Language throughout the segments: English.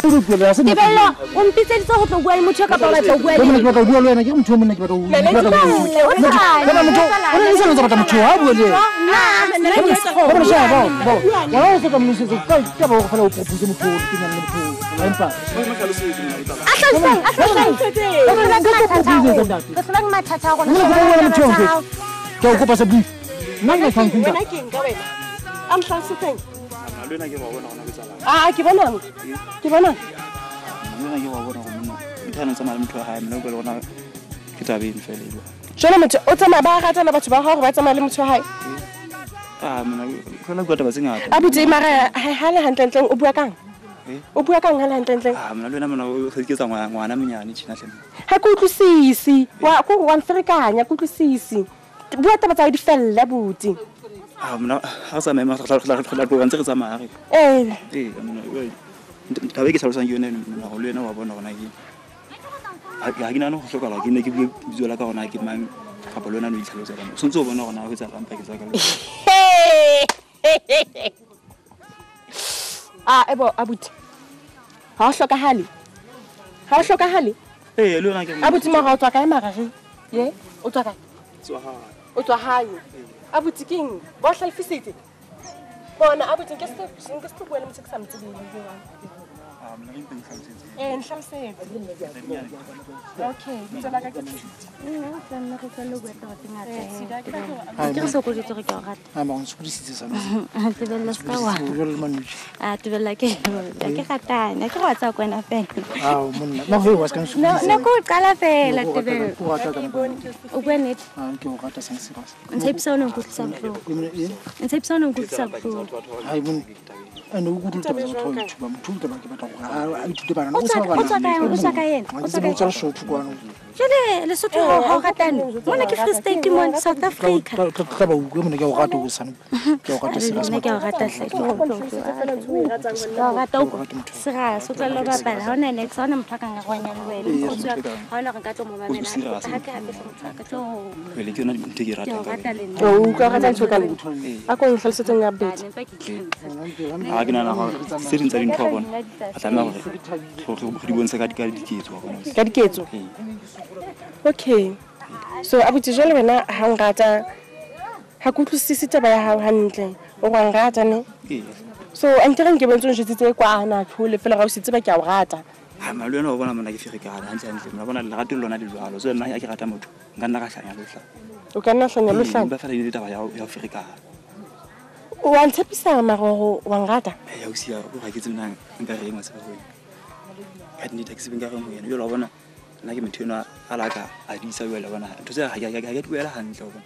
Tebello, o mpitseditse go tlo bua le motho ka ba batla go bua le. Ke batla go bua le wena ke motho mo nna ke batla go bua. Kana motho, o ne se ntse batla motho ha bua le. Wa o se ka mo se ka ba go fela o propose motho o ke nang le motho. Empa. Ke o kopa se brief. Nna ke tla nkinka. Wena ke nka wena. Am hlasetseng. Lena ke ba bona gona ke tsala. Ke bona. Ke bona. Lena ke ba bona gona. Ntana tsama le motho wa hae mme o bona ke tabeng fela ebe. Jona motho o tsama ba ratana batho ba gago ba tsama le motho wa hae. Mona fela go taba tsengata. Abuti mara ha le hantle o bua kang? O bua kang ha le hantle? Mona le wena mona o seketsa ngwana menyane tshina hle. Ha ke utlwisisi. Wa ferekanya ke utlwisisi. Bua taba tsa di fella buti. Mona ha sa mema ga go ntse re tsamaya re. Mona tabe ke tlhalosang ke yone mona go le wena wa bona gona ke. Ha ke nana go hlokala ke ne ke bizola ka gona ke mang kapa le wena no itlhalosa ka mo. Sontse o bona gona go tsa rampa ke tsa ka le. Ebo abuti. Ha o hlokahale. Le wena ke Abuti mo ga o tswa kae marare? O tswa kae? Tswa O tswa hae. Abuti king, bo hlalefisitse. Bona abuti ke se bua le motho ke sa mtsebile jwang. mona re ntse tlhalosetse. Nhlalosetse. Okay, tsela ka ke Nna go tla le bua taba tse ngata. Ke re sokoditse gore ke o rata. Ma go sokodisitse sa. Tebella ska wa. Go le manutshe. Tebella ke ratana. Ke wa tsa kwena fela. Monna. Ma go wa ska sokodisa. No ko qala fela tebella. Go rata ka. O bua net. Ke o rata sang se rasa. Ntse ipsa ona go tlisa bro. Ntse ipsa ona go tlisa bro. Hai monna. Ano go dutla ba go thuba motho ke ba ke batla go a ithute bana O tswa ka yena. O tswa so thukwano. Jole le sotho ha o ratane. Mona ke Free State mo South Africa. Ka ba utlwe mona ke o rata go sana. Ke o rata se rasa. Ke o rata hle. Ke o rata go sera so tla lo bapala ha ona next ha ona motho ka ngagwanya le wena. O tswa ha ona re ka tlo mo mamela. Ha ka hape se motho ka tlo. Pele ke yona ntse ke Ke o rata. rata le nna. o ka rata ntho ka le. A ko nhlalosetseng ya beti. Ha ke nana go se dintsa dintho bona. A tsamaya gore go di bontsha ka diketso bona. Ka diketso. Okay. So abuti jole wena ha ngata ha ku tlisisi taba ya hao hantle. O wa ngata ne? So antere nke bentse o njetsitse kwa ana tlhole fela ga o sitse ba ke a o rata. Ma le yona o bona mona ke ferekana hantle mona bona le rata lona le jwalo so nna ya ke rata motho nkanna ka hlanya lo hlanya. O ka nna hlanya lo hlanya. Ba fela ile taba ya ferekana. O a ntshepisa maro wa ngata. Ya o sia go ga ke tsena nka re engwa se ba go. Ka di taxi benga re mo yena yo lo bona nna ke motho ena a laka a di sa wela bona ntho tse ga ke tuela hantle bona.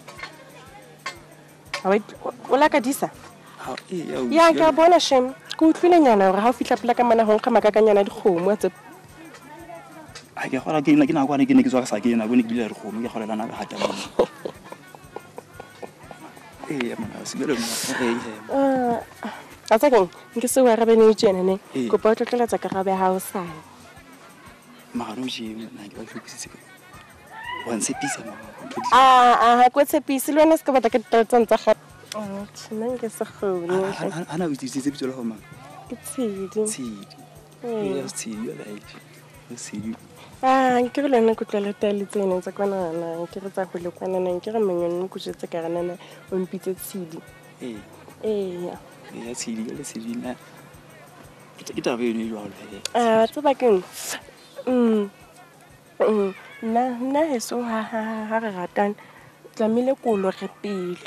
O la ka disa? Ya ka bona shem go utlwile nyana gore ha o fitla pela ka mana ho nka makakanyana dikgomo a tse. Ha ke gola ke nna ke na kwa ne ke tswa ka sa ke na bone ke dile dikgomo ke golela na ka hata bona. Mona se bele mona. A tsa keng nke se wa rabene tsena ne go pa tlotlela tsa karabe ha o sa. Magano je nna ke ba tlhokisitse ka. Wa ntshepisa mama. Ha go tshepise le wena se ka batla ke tsa ga. Tsena ke se khone. Ana o tsitse bitso la ho mama. Ke tshedi. Yes tshedi ya right. Tshedi. Ke re lena go tlala tale tsena tsa kwana na ke re tsa go le kwana na ke re menyo go jetse ka rana na o mpitse tshedi. Ya tshedi le tshedi na. Ke tabe eno jwalo he. Tsa bakeng. Na heso ha re ratana tlamile ko lo re pele.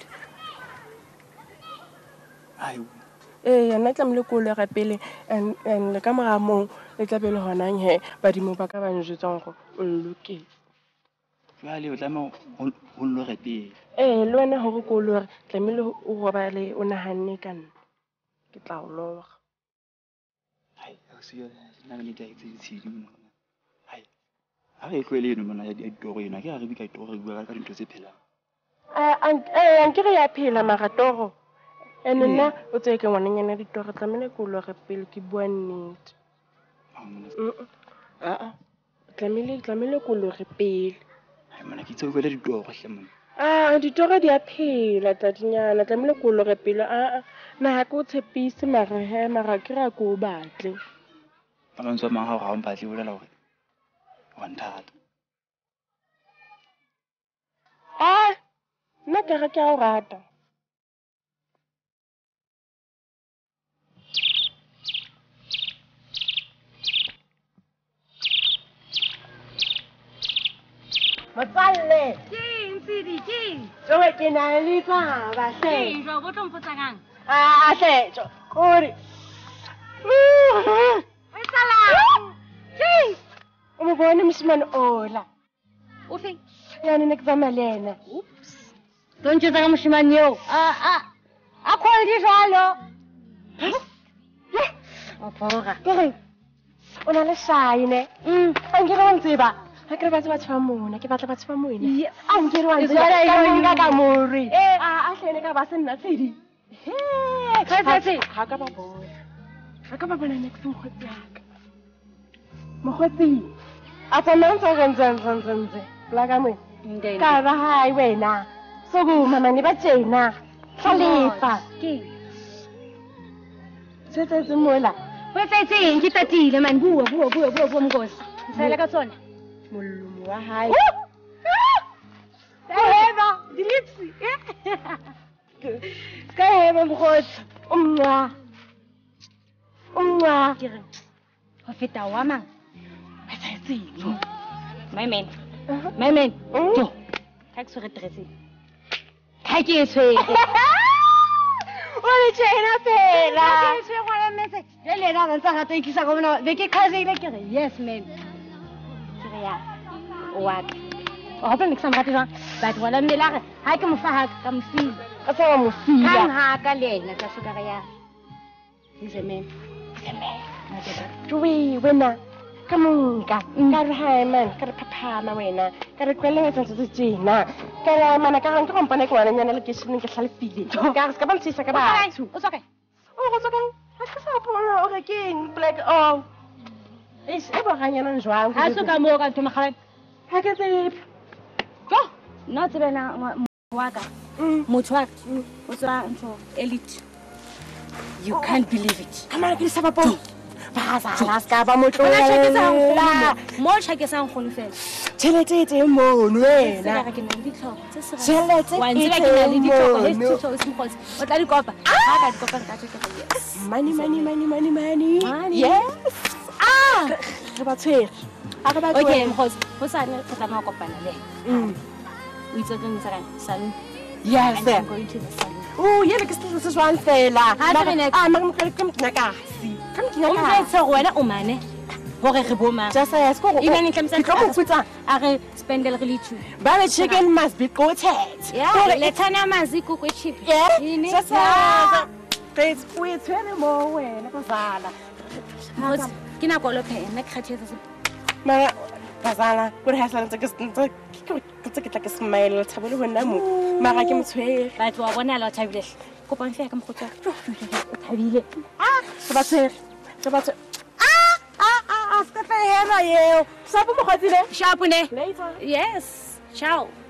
Ai Nna tlamile ko lo re pele and le ka mora mo le tla be le honang he badimo ba ka ba njetsang go o lokile. Jwale o tlama o lo re pele. Le wena hore ko lo re tlamile o robale o nahanne ka nna. Ke tla o loga. Ai a se yo na le dai tshedi mona. Ai a re tlwele eno mona ya ditoro ena ke a re bi ka ditoro re bua ka dintho tse phelang. Ke re ya phela maratoro. Nna o tseke ngwananyana ditoro tlamile ko lo re pele ke bua nnete. Tlamile ko lo re pele. Ai mona ke tseo vele ditoro hle mona. Ditoro di a phela tadinyana tlamile ko lo re pele. Na ha ke o tshepise mara ke ra ko batle. mantswe a mang ga o mpatle o bolela gore wa nthata. Nna ke ga ke a o rata. Motswalle. Keng Tsidi keng? Jowe ke na le taba hle. Keng jo go tlo mpotsa kang? Hle jo. Ore. Salam. Keng. O mo bone mosimane ola. O fe? Yana ne ke tsamaya le ena. Don't you think moshimane yo? A khole di jalo. O pora. Ke re. O na le shy ne. A nke re wa ntseba. Ha ke re batse batho ba mona, ke batla batho ba mona. A nke re wa ntseba ka more. A hlene ka ba se nna Tsidi. Ha ka ba bona. Ha ka ba bona next mokgotsi yaka. Mokgotsi. A tsamaya ntse. Plaka mo. Ka ba hai wena. Sokuma mane ba tjena. Hlalefa. Keng? Tsetse mola. Wa tsetseng ke tatile man bua mnkosi. Sele ka tsona. Mollumo wa hae. Heba, dilipsi. Ska heba mokgotsi. Umwa. Ke re. Ho feta wa mang? Ba tsetseng. My man. Jo. Ka ke so re dresse. Ka ke tshwere. O le tjena phela. Ka ke tshwere gona metse. Le lena ba ntse ga tsekisa go bona. Be ke khazile ke re yes man. Ke re ya. O wa ka. O hope nek sa mrate jang. Ba di wala mmela re. Ha ke mo fa ha ka mo feel. Ka sa mo feel. Ka ha ka lena ka se ka re ya. He's a man. Jowe wena. Ka monka. Ka re hai man. Ka re phaphama wena. Ka re kwele ga tsentse tjena. Ka re mana ka ga mpone ke wana nyana le ke shine ke hlalefile. Ka re ska ba ntshisa ka batho. O soka. O go soka. Ha ke sa bona o re keng black oh. E ba ganyana njwang. Ha soka mo ka ntoma ga. Ha ke tsebe. Jo. No tsebena wa ka. Motho wa o tswa ntho elite. You can't believe it. Kamana ke sa bapo. Ba sa ska ba motho. Mo tshake sa ngkhone fela. Tšhelete teng mono wena. Ke na le ditlhogo tse se Tšhelete wa ntse ke na le ditlhogo he tso se mkhotsi. O tla di kopa. Ha ka di kopa ka tse ke yes. Money. Yes. Re ba tshwere. Ha re ba tshwere. Okay mkhotsi. Ho sane re tla ma kopana le. O itse ke ntse ka salon. Yes. I'm going to the salon. Oh, yena ke se swang fela. Mara mo kare ke mkina ka. O mfetse wena o mane. Hore re boma. Just yes go. Even in terms of mfutsa. A re spendel re lithu. Ba le chicken must be goated. Yeah, lethana amazi kuku cheap. Yeah. Yini? Just yes. Please we tshwere mo wena ka zala. Ke na go lophe nna ke khathetse se. Mara bazala go ha sa ntse ke tla ke smile thabole ho nna mo. Mara ke motshwere. Ba tlo bona la thabile. Kopa mfe ka mkhotsa. Thabile. Se ba tshwere. Ska tla hela yeo. Sapo mo khatsile. Sharp ne. Later. Yes. Ciao.